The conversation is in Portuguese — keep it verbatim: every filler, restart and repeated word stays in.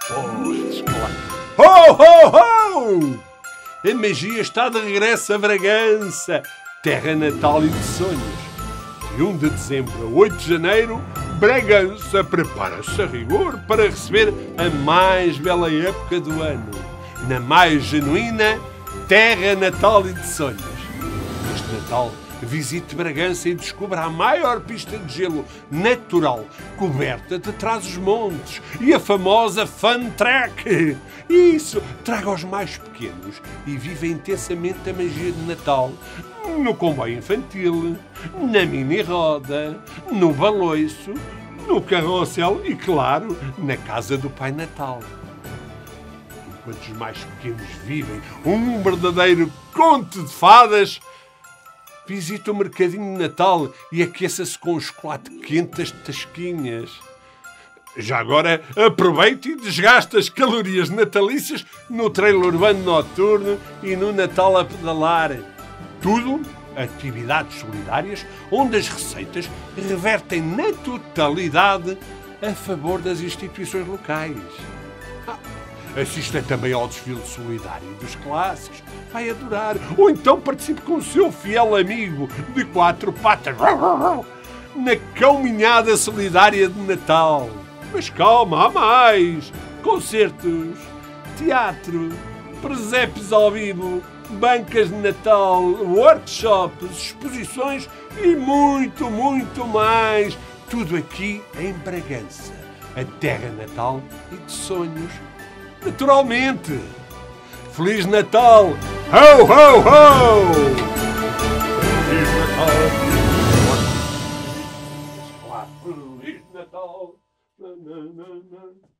Pois, claro. Ho, ho, ho! A magia está de regresso a Bragança, terra natal e de sonhos. De um de dezembro a oito de janeiro, Bragança prepara-se a rigor para receber a mais bela época do ano, na mais genuína terra natal e de sonhos. Este Natal, visite Bragança e descubra a maior pista de gelo natural coberta de trás-os-montes e a famosa Fun Track. Isso, traga os mais pequenos e viva intensamente a magia de Natal no comboio infantil, na mini-roda, no baloiço, no carrossel e, claro, na casa do Pai Natal. Enquanto os mais pequenos vivem um verdadeiro conto de fadas, visita o mercadinho de Natal e aqueça-se com um chocolate quente das tasquinhas. Já agora, aproveite e desgaste as calorias natalícias no trailer urbano noturno e no Natal a pedalar. Tudo atividades solidárias onde as receitas revertem na totalidade a favor das instituições locais. Ah, assista também ao desfile solidário dos clássicos. Vai adorar. Ou então participe com o seu fiel amigo de quatro patas na caminhada solidária de Natal. Mas calma, há mais! Concertos, teatro, presépios ao vivo, bancas de Natal, workshops, exposições e muito, muito mais. Tudo aqui em Bragança, a terra natal e de sonhos. Naturalmente! Feliz Natal! Ho, ho, ho! Feliz Natal! Feliz Natal!